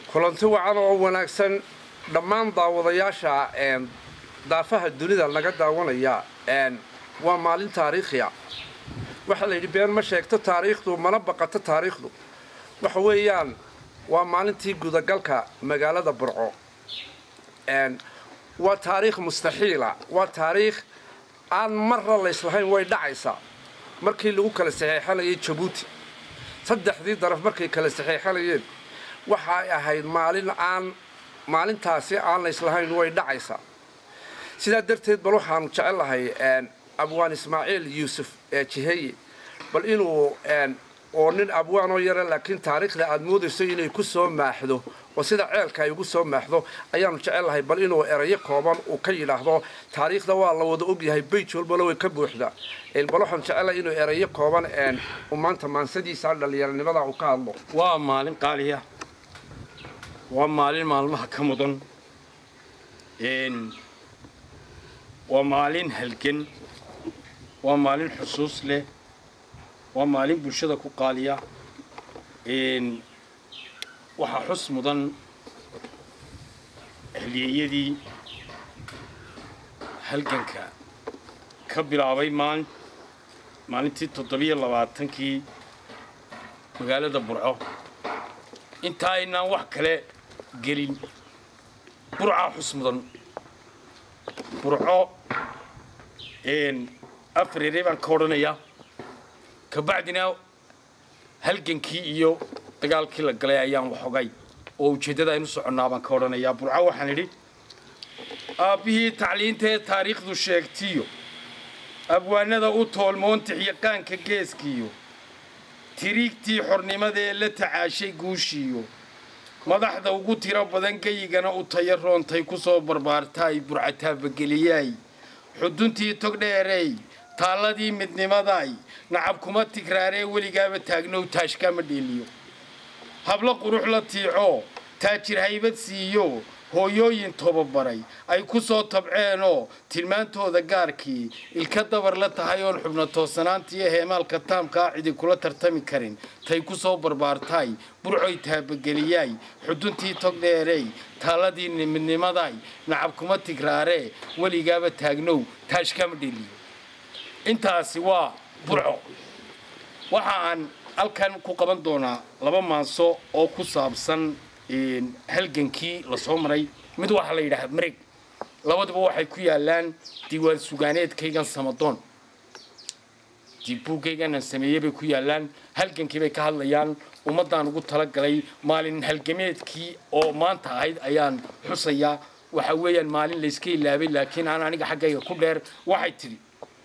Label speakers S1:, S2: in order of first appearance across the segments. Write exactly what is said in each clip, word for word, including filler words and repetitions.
S1: kulanti wacan oo wanaagsan dhammaan daawadayaasha een daafaha dunida laga daawanaya een waa maalin taariikhi ah waxa la yiri been ma sheegto taariikhdu mana baqato taariikhdu waxa weeyaan waa maalintii gudagalka magaalada Burco een waa taariikh mustaxiila waa taariikh aan marra la islahayn way dhacaysaa markii lagu kala saxeexanayay Djibouti saddexdii daraf markay kala saxeexanayeen waxa ay ahayd maalin aan maalintaasi aan la islahayn way dhacaysaa sida darteed bal waxaan jecelahay een abwaan Ismaaciil Yuusuf ee Jiheeye bal inuu een oo nin abwaan oo yar laakiin taariikhda aad moodayso inay ku soo maaxdo oo sida ceelka ay ugu soo maaxdo ayaan jecelahay bal inuu erayo kooban uu ka yiraahdo taariikhda waa la wada og yahay bayt walba way ka buuxda ee bal waxaan jecelahay inuu erayo kooban een u maanta maansadiisa dhalinyaranimada uu ka hadlo
S2: waa maalin qaaliya waa maalin maalmaha ka mudan een waa maalin halgan waa maalin xusuus leh waa maalin bulshada ku qaaliya een waxa xus mudan ahliyadii halganka ka bilaabay maan maalintii toddobiyo labaatankii magaalada Burco inta aynaan wax kale gelin Burco xus mudan Burco een afriri baan ka oranaya ka bacdina halgankii iyo dagaalkii la galay ayaan wax ogay oo ujeedada aynu soconaa baan ka oranaya Burco waxaan idhi aabihii tacliinta taariikhdu sheegtiyo abwaanada u toolmoonta yaqaanka geeskiyo tiriigtii xornimada ee la tacaashay guushiyo madaxda ugu tiro badan gayigana u tayaroontay ku soo barbaartay burcataaba geliyay xuduntii tog dheeray taaladii midnimaday nacab kuma tigraaree weligaaba taagnow taashka ma dheeliyo hablo qurux la tiico taajir haybad siiyo hooyooyin tobabaray ay ku soo tabceenoo tilmaantooda gaarkii ilka dabar la tahay oon xubno toosanaantii heemaalka taamka cidi kula tartami karin tay ku soo barbaartay burcoy taabageliyay xuduntii tog dheeray taaladii midnimaday nacab kuma tigraaree weligaaba taagnow taashka ma dheeliyo intaasi waa Burco waxa aan halkan ku qaban doonaa laba maanso oo ku saabsan in halgankii la soo maray mid waxa la yiraahdo mareeg labaduba waxay ku yaalaan diiwaan sugaaneedkaygan Samadoon dibuugaygan sameeyay bay ku yaalaan halgankii bay ka hadlayaan ummadaan ugu tala galay maalin halgameedkii oo maanta ahayd ayaan xusaya waxa weeyaan maalin la iska ilaabay laakiin aan aniga xaggayga ku dheer waxay tiri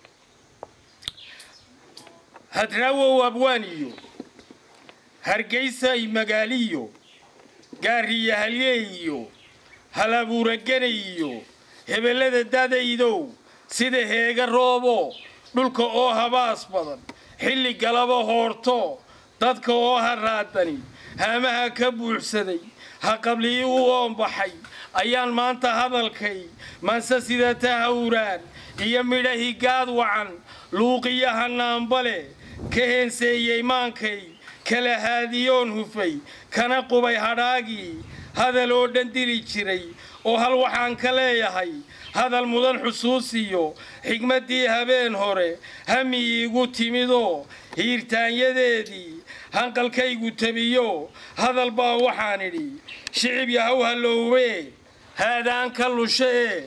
S2: hadraawo abwaaniyo hargeysa ay magaaliyo gaariya halyeeyo halabuura ganayo hebelada dadaydo sida heega roobo dhulka oo habaas badan xilli galaba hoorto dadka oo haraadani haamaha ka buuxsaday ha qablii u oombaxay ayaan maanta hadalkay maansa sida tahawraan iyo midhahi gaad wacan luuqiyaha naambale ka heenseeyay maankay kala haadiyoon hufay kana qubay hadhaagii hadal oo dhan dili jiray oo hal waxaan ka leeyahay hadal mudan xusuusiyo xigmadii habeen hore hami igu timido hiirtaanyadeedii hanqalkaygu tabiyo hadal baa waxaan idhi shicib yahow halowwe haadaan ka lushe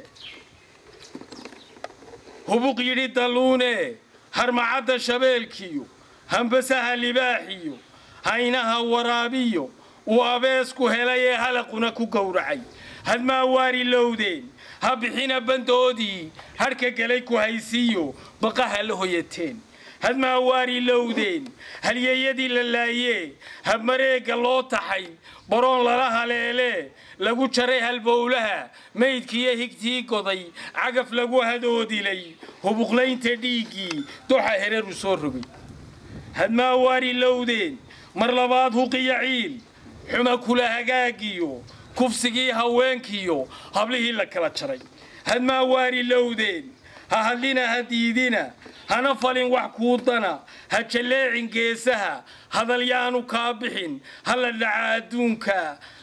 S2: hubuq yidhi dalluune harmacadda shabeelkiyo hambasaha libaaxiyo haynaha waraabiyo uu abeesku helay ee halaquna ku gowracay hadmaa waari lowdeen ha bixina bandoodii harka galay ku haysiiyo baqaha la hoyateen hadmaa waari lowdeen halyeeyadii la laayee habmareega loo taxay baroon lala haleele lagu jaray halbowlaha maydkiiyo higtii goday cagaf lagu hadoodilay hubuqlaynta dhiiggii doxa hereeru soo rogay hadmaa waari lowdeen mar labaad huqiya ciil xuma kula hagaagiyo kufsigii haweenkiyo hablihii la kala jaray hadmaa waari lowdeen ha hadlina hadiidina hana falin wax kuudana ha jaleecin geesaha hadal yaanu kaa bixin hala dhaca adduunka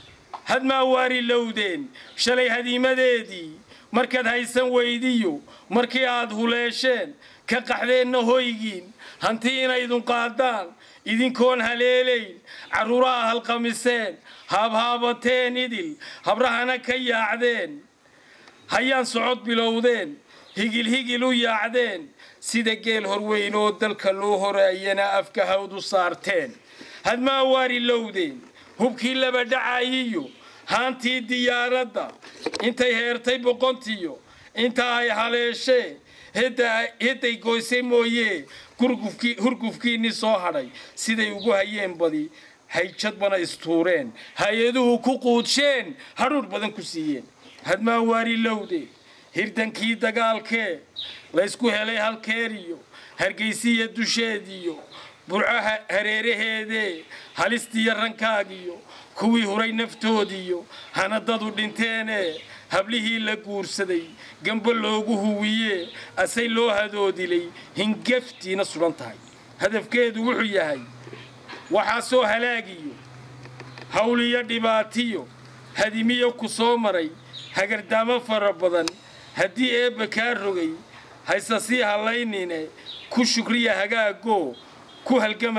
S2: hadmaa waari lowdeen shalay hadiimadeedii markaad haysan weydiyo markii aad huleesheen ka qaxdeenna hoygiin hanti inaydun qaadaan idinkoon haleelayn carruuraha halqamiseen haabhaabateen idil habrahana ka yaacdeen hayaan socod bilowdeen higil higil u yaacdeen sida geel horweyn oo dalka loo horeeyana afka hawdu saarteen hadmaa waari lowdeen hubkii laba dhacayiyo haantii diyaaradda intay heertay boqontiyo inta ay haleeshee hedday goysay mooyee hurgufkiinni soo hadhay siday ugu hayeen badi hayjadbana istuureen hay-aduhu ku quudsheen hadhuudh badan ku siiyeen hadmaa waari lowdeen hirdankii dagaalkee laysku helay halkeeriyo hargaysiya dusheediyo burcaha hareeraheedee halistiya rankaagiyo kuwii huray naftoodiyo hanadadu dhinteenee hablihii la guursaday gamba loogu huwiyee asay loo hadoodilay hingaftiina sugan tahay hadafkeedu wuxuu yahay waxaasoo halaagiyo hawliyo dhibaatiyo hadimiyo ku soo maray hagardaamo fara badan haddii eebba kaa rogay hayse sii hallaynine ku shukriya hagaagoo ku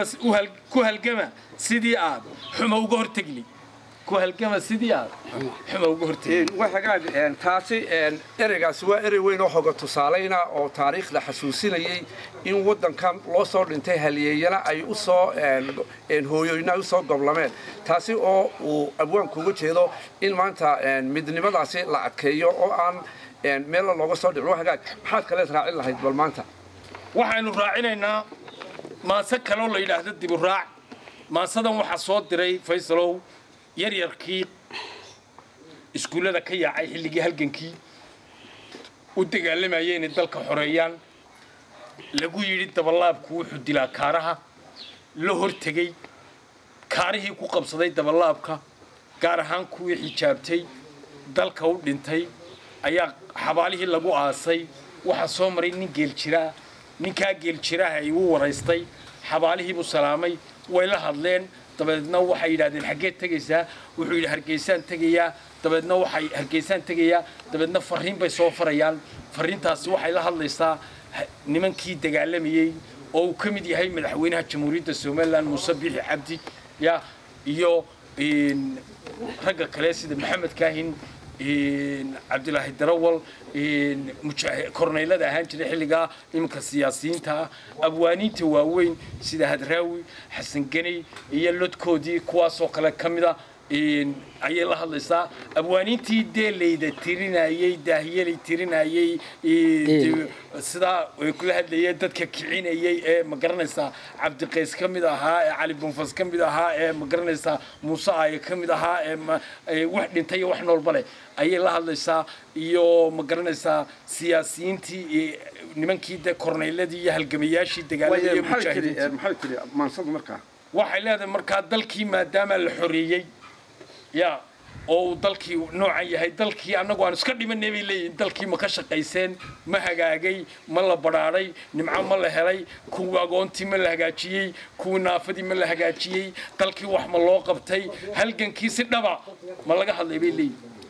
S2: halgama sidii aad xuma uga hortegli ku halgama sidii aad xuma uga hortegli
S1: waxagaan taasi ereygaasi waa erey weyn oo hoga tusaalayna oo taariikhda xasuusinayay in waddankan loo soo dhintay halyeeyana ay u soo hooyoyna ay u soo goblameen taasi oo uu abwaanku uga jeedo in maanta midnimadaasi la adkeeyo oo aan meel looga soo dhicin waxagaan maxaad kaleed raacin lahayd bal maanta
S2: waxaanu raacinaynaa maanse kaloo la yidhaahdo dibu raac maansadan waxaa soo diray faysalow yaryarkii iskuullada ka yaacay xilligii halgankii u dagaalamayay inay dalka xoreeyaan lagu yidhi dabalaabku wuxuu dilaa kaaraha la hortegey kaarihii ku qabsaday dabalaabka gaar ahaan kuwii xijaabtay dalka u dhintay ayaa xabaalihii lagu aasay waxaa soo maray nin geeljiraa ninkaa geeljiraha ay u waraystay xabaalihii buu salaamay way la hadleen dabeedna waxay yidhaahdeen xaggeed tegaysaa wuxuu yidhi hargeysaan tegayaa dabeedna waxay hargeysaan tegayaa dabeedna farriin bay soo farayaan farriintaasi waxay la hadlaysaa nimankii dagaalamayey oo uu ka mid yahay madaxweynaha jamhuuriyadda somalilan muuse biixi cabdi ya iyo ragga kale sida maxamed kaahin cabdilaahi darawal korneylada ahaan jiray xilligaa iminka siyaasiyiinta abwaaniinta waaweyn sida hadraawi xasan ganey iyo lodkoodii kuwaasoo kale ka mida ayay la hadlaysaa abwaaniintii deelayda tirinayey daahiyelay tirinayey sidaa kula hadlayeen dadka kicinayey ee ma garanaysaa cabdiqays ka mid ahaa ee cali bunfas ka mid ahaa ee ma garanaysaa muuse aaye ka mid ahaa ee wax dhintay iyo wax noolba leh ayay la hadlaysaa iyo ma garanaysaa siyaasiyiintii nimankii de korneyladii iyo halgamayaashii dagaalada iyo mujaahidiinta
S1: maxay tiri maansadu markaa
S2: waxay leedahay markaa dalkii maadaama la xoreeyey يا أو دلكي نوعا يهي دلكي أنا قوان سكر لي من نبي لي دلكي ما كشقيسين ما هجاجي ما لا براري نمع ما لا هلاي كوا قوان تي ما لا هجاجي كوا نافدي ما لا هجاجي دلكي وحم الله قبتي هل جن كيس النبع ما لا جهل نبي لي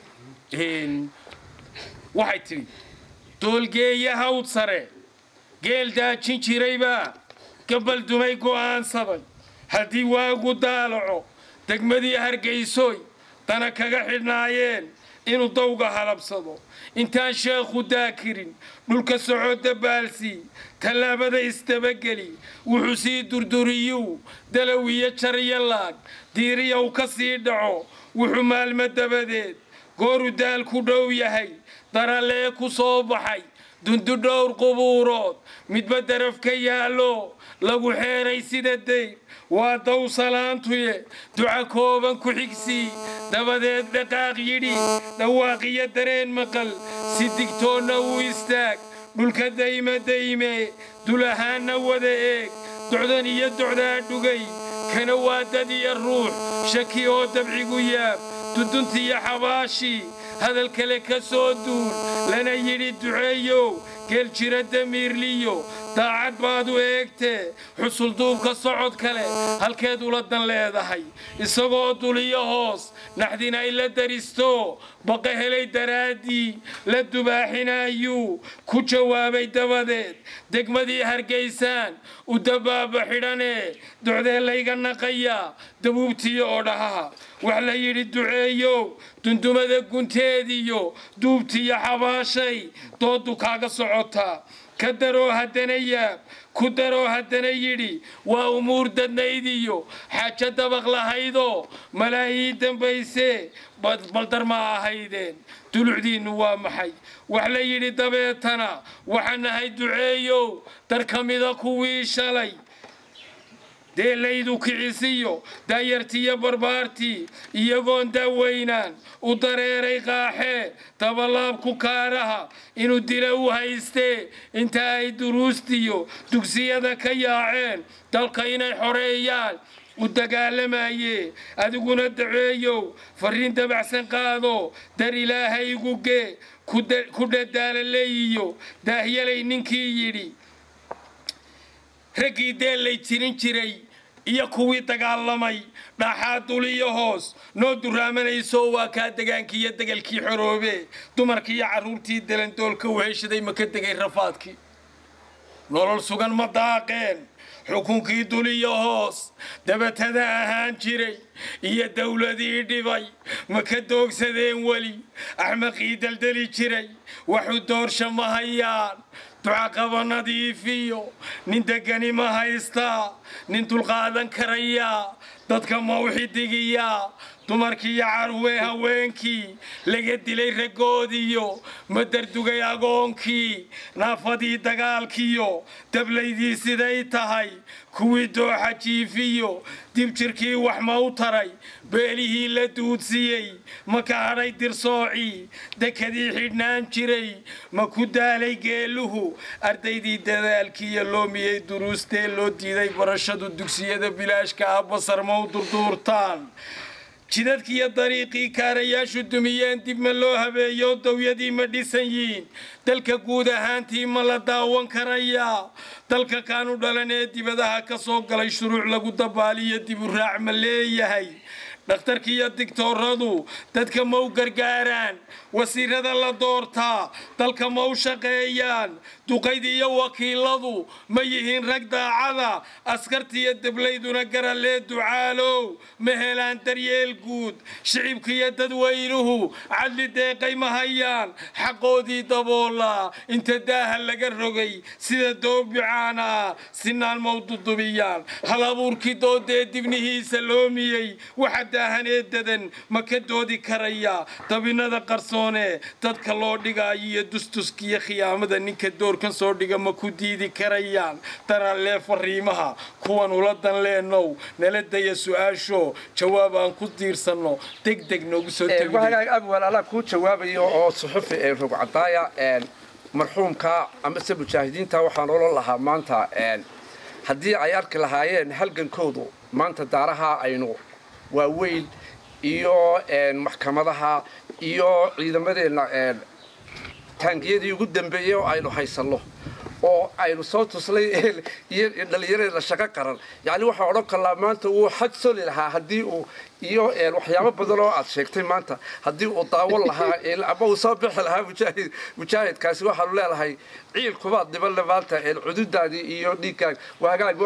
S2: هن واحد تري دول جي يهود سره جيل دا تشين ريبا قبل دمي قوان صبي هدي واقو دالعو دقمدي هرقيسوي تانا كاقا حرنايين إنو دوغا هلبصدو انتان شيخو داكرين نولك سعود دبالسي تلابدا استبقلي وحسي دردوريو دلوية شريالاك ديريا وكسي دعو وحمال مدباديد قورو دالكو دو يهي داراليكو صوبحي دندو دور قبورات متبدرف كيالو لغو حيري سيدة دير وادو سلامتوية دعا كوبان كحيكسي دباديد دقاق يدي دواقية درين مقل سيدكتون نو استاك دولك دايما دايما دولهان نودا ايك دعدانية دعدا دوغي كانواددي الروح شكيو دبعي قياب دودنتي يا حباشي هذا الكلك سودون لنا يري دعيو geel jira damiirliyo daacad baad u eegtee xusul duubka socod kale halkeed ula dan leedahay isagoo duliyo hoos naxdin ay la daristo baqa helay daraaddii la dubaaxinayuu ku jawaabay dabadeed degmadii hargeysaan u dabaaba xidhanee docdee layga naqaya dabuubtiyo oo dhahaha wax la yidhi duceeyow dundumada gunteediyo duubtiyo xabaashay doodu kaaga socotaa ka daroo haddana yaab ku daroo haddana yidhi waa umuur dadnaydiyo xaajo dabaq lahaydoo malaahii dambaysee baldar ma ahaydeen dulucdiinnu waa maxay wax la yidhi dabeetana waxaan nahay duceeyow dar ka mida kuwii shalay deelaydu kicisiyo daayartiyo barbaartii iyagoon daaweynaan u dareeray qaaxee dabalaabku kaaraha inuu dila u haystee inta ay duruustiyo dugsiyada ka yaaceen dalka inay xoreeyaan u dagaalamayee adiguna daceeyow farriin dabacsan qaado dar ilaahaygu gee ku dhadaalaleeyiyo daahyalay ninkii yidhi raggii deellay tirin jiray iyo kuwii dagaalamay dhaxaa duliyo hoos noo duraamanayso waa kaa degaankii iyo degalkii xoroobe dumarkii iyo carruurtii dalandoolka weheshaday ma ka degay rafaadkii nolol sugan ma daaqeen xukunkii duliyo hoos dabatada ahaan jiray iyo dawladii dhibay ma ka doogsadeen weli axmaqii daldali jiray waxu doorsha ma hayaan ducaqaba nadiifiyo nin degani ma haystaa nin dulqaadan karayaa dadka ma u xidigiyaa dumarkii iyo carwee haweenkii laga dilay raggoodiyo ma dardugay agoonkii naafadii dagaalkiyo dablaydii siday tahay kuwii dooxa jiifiyo dibjirkii wax ma u taray beelihii la duudsiyey ma ka hadhay dirsoocii dekadii xidhnaan jiray ma ku daalay geeluhu ardaydii dadaalkiiyo loo miyey duruustee loo diiday barashadu dugsiyada bilaashka ah basar ma u durduurtaan jidadkiiyo dariiqii kaarayaashu dumiyeen dib ma loo habeeyo dawyadii ma dhisan yihiin dalka guud ahaantii ma la daawan karayaa dalka kaanu dhalan ee dibadaha ka soo galay shuruuc lagu dabaaliyo dib u raac ma leeyahay dhakhtarkiiyo digtooradu dadka ma u gargaaraan wasiirada la doortaa dalka ma u shaqeeyaan duqayd iyo wakiiladu ma yihiin rag daacada askartiiyo dablayduna garalee ducaalow ma helaan daryeel guud shicibkiiyo dadweynuhu cadli deeqay ma hayaan xaqoodii daboolaa inta daaha laga rogay sida doobicaana sinaan ma u dudubiyaan hal abuurkii doodee dibnihiisa loomiyey waxa daahaneedadan ma ka doodi karayaa dabinada qarsoone dadka loo dhigaayo iyo dustuskiiyo khiyaamada ninka doorkan soo dhiga ma ku diidi karayaan daraalee fariimaha kuwan ula dan leenow nala daya su-aasho jawaab aan ku diirsanno deg deg noogu soo
S1: abwal alla kuu jawaabayo oo suxufi ee rog cadaaya marxuumka amase mujaahidiinta waxaan ola lahaa maanta haddii ay arki lahaayeen halgankoodu maanta daaraha aynu waaweyn iyo maxkamadaha iyo ciidamadeenna taangiyadii ugu dambeeyey oo aynu haysanno oo aynu soo tuslay iyo dhallinyareedna shaqo qaran yacni waxaa odhan kalaa maanta uu xag soli lahaa haddii uu iyo waxyaabo badan oo aad sheegtay maanta haddii uu daawan lahaa ama uu soo bixi lahaa mujaahid mujaahidkaasi waxaanu leedahay ciil kubaad dhibanle maanta cududaadii iyo dhiiggaag waa hagaag